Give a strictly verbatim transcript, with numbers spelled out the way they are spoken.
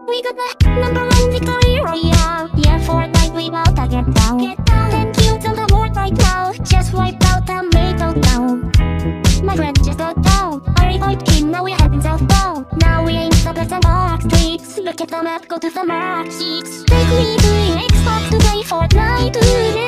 We got the number one victory royale. Yeah, Fortnite, we about to get down. Get down. Ten kills on the board right now. Just wiped out the middle down. My friend just got down. I revived him, now we're heading southbound. Now we ain't the best and dark streets. Look at the map, go to the mark sheets. Take me to the Xbox to play Fortnite.